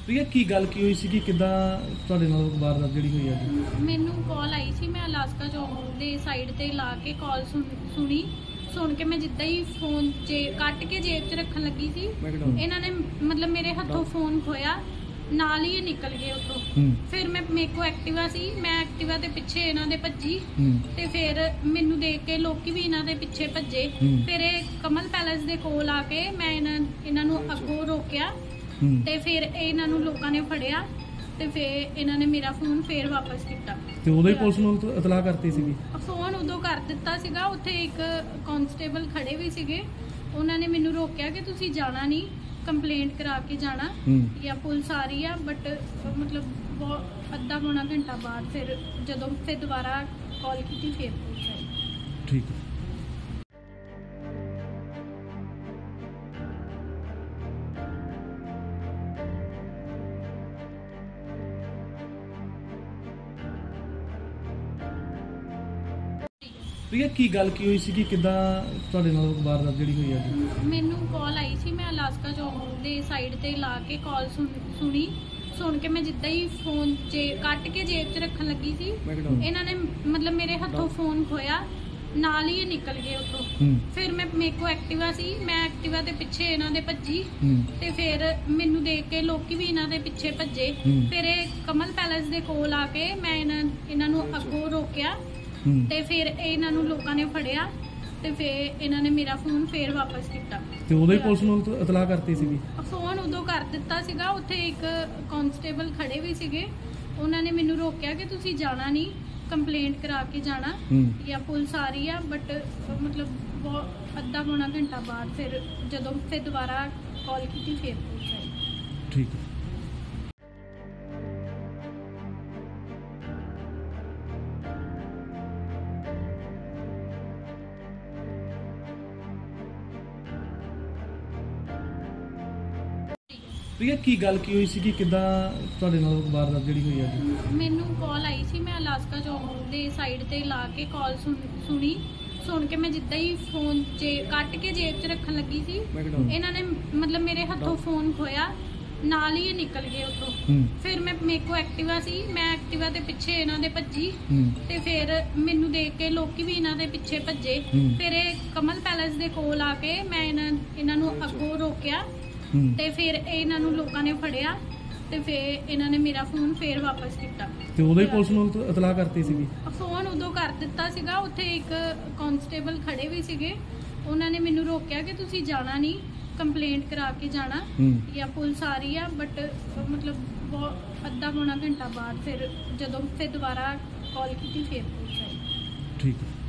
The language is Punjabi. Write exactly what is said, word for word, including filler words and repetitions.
प्रिया की गल की हुई सी कि किदां तुहाडे नाल वारदात जिहड़ी हुई अज? ਮੈਨੂੰ ਕਾਲ ਆਈ ਸੀ। ਮੈਂ ਅਲਾਸਕਾ ਚੌਂਕ ਦੇ ਸਾਈਡ ਤੇ ਲਾ ਕੇ ਕਾਲ ਸੁਣੀ ਸੁਣ ਕੇ ਮੈਂ ਜਿੱਦਾਂ ਹੀ ਫੋਨ ਜੇ ਕੱਟ ਕੇ ਜੇਬ 'ਚ ਰੱਖਣ ਲੱਗੀ ਸੀ, ਇਹਨਾਂ ਨੇ ਮਤਲਬ ਮੇਰੇ ਹੱਥੋਂ ਫੋਨ ਖੋਇਆ, ਨਾਲ ਹੀ ਇਹ ਨਿਕਲ ਗਏ ਉੱਥੋਂ। ਫਿਰ ਮੈਂ ਮੇਰੇ ਕੋ ਐਕਟਿਵਾ ਸੀ, ਮੈਂ ਐਕਟਿਵਾ ਦੇ ਪਿੱਛੇ ਇਹਨਾਂ ਦੇ ਭੱਜੀ ਤੇ ਫਿਰ ਮੈਨੂੰ ਦੇਖ ਕੇ ਲੋਕੀ ਵੀ ਇਹਨਾਂ ਦੇ ਪਿੱਛੇ ਭੱਜੇ। ਫਿਰ ਇਹ ਕਮਲ ਪੈਲੇਸ ਦੇ ਕੋਲ ਆ ਕੇ ਮੈਂ ਇਹਨਾਂ ਇਹਨਾਂ ਨੂੰ ਅੱਗੋਂ ਰੋਕਿਆ ਤੇ ਫਿਰ ਇਹਨਾਂ ਨੂੰ ਲੋਕਾਂ ਨੇ ਫੜਿਆ ਤੇ ਫਿਰ ਇਹਨਾਂ ਨੇ ਮੇਰਾ ਫੋਨ ਫੇਰ ਵਾਪਸ ਕੀਤਾ। ਤੇ ਉਦੋਂ ਹੀ ਪੁਲਿਸ ਨੂੰ ਇਤਲਾਹ ਕਰਤੀ ਸੀਗੀ? ਫੋਨ ਉਦੋਂ ਕਰ ਦਿੱਤਾ ਸੀਗਾ। ਉੱਥੇ ਇੱਕ ਕਾਂਸਟੇਬਲ ਖੜੇ ਵੀ ਸੀਗੇ, ਉਹਨਾਂ ਨੇ ਮੈਨੂੰ ਰੋਕਿਆ ਕਿ ਤੁਸੀਂ ਜਾਣਾ ਨਹੀਂ, ਕੰਪਲੇਂਟ ਕਰਾ ਕੇ ਜਾਣਾ ਜਾਂ ਪੁਲਿਸ ਆ ਰਹੀ ਆ। ਬਟ ਮਤਲਬ ਬਹੁਤ ਅੱਧਾ ਪੌਣਾ ਘੰਟਾ ਬਾਅਦ ਫਿਰ ਜਦੋਂ ਫਿਰ ਦੁਬਾਰਾ ਕਾਲ ਕੀਤੀ ਫਿਰ ਪੁਲਿਸ ਆਈ। ਠੀਕ ਹੈ। प्रिया की गल की हुई सी कि किदां तुहाडे नाल वारदात जिहड़ी हुई अज? ਮੈਨੂੰ ਕਾਲ ਆਈ ਸੀ। ਮੈਂ ਅਲਾਸਕਾ ਚੌਂਕ ਦੇ ਸਾਈਡ ਤੇ ਲਾ ਕੇ ਕਾਲ ਸੁਣੀ ਸੁਣ ਕੇ ਮੈਂ ਜਿੱਦਾਂ ਹੀ ਫੋਨ ਜੇ ਕੱਟ ਕੇ ਜੇਬ 'ਚ ਰੱਖਣ ਲੱਗੀ ਸੀ, ਇਹਨਾਂ ਨੇ ਮਤਲਬ ਮੇਰੇ ਹੱਥੋਂ ਫੋਨ ਖੋਇਆ, ਨਾਲ ਹੀ ਇਹ ਨਿਕਲ ਗਏ ਉੱਥੋਂ। ਫਿਰ ਮੈਂ ਮੇਰੇ ਕੋ ਐਕਟਿਵਾ ਸੀ, ਮੈਂ ਐਕਟਿਵਾ ਦੇ ਪਿੱਛੇ ਇਹਨਾਂ ਦੇ ਭੱਜੀ ਤੇ ਫਿਰ ਮੈਨੂੰ ਦੇਖ ਕੇ ਲੋਕੀ ਵੀ ਇਹਨਾਂ ਦੇ ਪਿੱਛੇ ਭੱਜੇ। ਫਿਰ ਇਹ ਕਮਲ ਪੈਲੇਸ ਦੇ ਕੋਲ ਆ ਕੇ ਮੈਂ ਇਹਨਾਂ ਇਹਨਾਂ ਨੂੰ ਅੱਗੋਂ ਰੋਕਿਆ ਤੇ ਫਿਰ ਇਹਨਾਂ ਨੂੰ ਲੋਕਾਂ ਨੇ ਫੜਿਆ ਤੇ ਫਿਰ ਇਹਨਾਂ ਨੇ ਮੇਰਾ ਫੋਨ ਫੇਰ ਵਾਪਸ ਕੀਤਾ। ਤੇ ਉਦੋਂ ਹੀ ਪੁਲਿਸ ਨੂੰ ਇਤਲਾਹ ਕਰਤੀ ਸੀਗੀ? ਫੋਨ ਉਦੋਂ ਕਰ ਦਿੱਤਾ ਸੀਗਾ। ਉੱਥੇ ਇੱਕ ਕਾਂਸਟੇਬਲ ਖੜੇ ਵੀ ਸੀਗੇ, ਉਹਨਾਂ ਨੇ ਮੈਨੂੰ ਰੋਕਿਆ ਕਿ ਤੁਸੀਂ ਜਾਣਾ ਨਹੀਂ, ਕੰਪਲੇਂਟ ਕਰਾ ਕੇ ਜਾਣਾ ਜਾਂ ਪੁਲਿਸ ਆ ਰਹੀ ਆ। ਬਟ ਮਤਲਬ ਬਹੁਤ ਅੱਧਾ ਪੌਣਾ ਘੰਟਾ ਬਾਅਦ ਫਿਰ ਜਦੋਂ ਫਿਰ ਦੁਬਾਰਾ ਕਾਲ ਕੀਤੀ ਫਿਰ ਪੁਲਿਸ ਆਈ। ਠੀਕ ਹੈ। प्रिया की गल की हुई सी कि किदां तुहाडे नाल वारदात जिहड़ी हुई अज? ਮੈਨੂੰ ਕਾਲ ਆਈ ਸੀ। ਮੈਂ ਅਲਾਸਕਾ ਚੌਂਕ ਦੇ ਸਾਈਡ ਤੇ ਲਾ ਕੇ ਕਾਲ ਸੁਣੀ ਸੁਣ ਕੇ ਮੈਂ ਜਿੱਦਾਂ ਹੀ ਫੋਨ ਜੇ ਕੱਟ ਕੇ ਜੇਬ 'ਚ ਰੱਖਣ ਲੱਗੀ ਸੀ, ਇਹਨਾਂ ਨੇ ਮਤਲਬ ਮੇਰੇ ਹੱਥੋਂ ਫੋਨ ਖੋਇਆ, ਨਾਲ ਹੀ ਇਹ ਨਿਕਲ ਗਏ ਉੱਥੋਂ। ਫਿਰ ਮੈਂ ਮੇਰੇ ਕੋ ਐਕਟਿਵਾ ਸੀ, ਮੈਂ ਐਕਟਿਵਾ ਦੇ ਪਿੱਛੇ ਇਹਨਾਂ ਦੇ ਭੱਜੀ ਤੇ ਫਿਰ ਮੈਨੂੰ ਦੇਖ ਕੇ ਲੋਕੀ ਵੀ ਇਹਨਾਂ ਦੇ ਪਿੱਛੇ ਭੱਜੇ। ਫਿਰ ਇਹ ਕਮਲ ਪੈਲੇਸ ਦੇ ਕੋਲ ਆ ਕੇ ਮੈਂ ਇਹਨਾਂ ਇਹਨਾਂ ਨੂੰ ਅੱਗੋਂ ਰੋਕਿਆ ਤੇ ਫਿਰ ਇਹਨਾਂ ਨੂੰ ਲੋਕਾਂ ਨੇ ਫੜਿਆ ਤੇ ਫਿਰ ਇਹਨਾਂ ਨੇ ਮੇਰਾ ਫੋਨ ਫੇਰ ਵਾਪਸ ਕੀਤਾ। ਤੇ ਉਦੋਂ ਹੀ ਪੁਲਿਸ ਨੂੰ ਇਤਲਾਹ ਕਰਤੀ ਸੀਗੀ? ਫੋਨ ਉਦੋਂ ਕਰ ਦਿੱਤਾ ਸੀਗਾ। ਉੱਥੇ ਇੱਕ ਕਾਂਸਟੇਬਲ ਖੜੇ ਵੀ ਸੀਗੇ, ਉਹਨਾਂ ਨੇ ਮੈਨੂੰ ਰੋਕਿਆ ਕਿ ਤੁਸੀਂ ਜਾਣਾ ਨਹੀਂ, ਕੰਪਲੇਂਟ ਕਰਾ ਕੇ ਜਾਣਾ ਜਾਂ ਪੁਲਿਸ ਆ ਰਹੀ ਆ। ਬਟ ਮਤਲਬ ਬਹੁਤ ਅੱਧਾ ਪੌਣਾ ਘੰਟਾ ਬਾਅਦ ਫਿਰ ਜਦੋਂ ਫਿਰ ਦੁਬਾਰਾ ਕਾਲ ਕੀਤੀ ਫਿਰ ਪੁਲਿਸ ਆਈ। ਠੀਕ ਹੈ।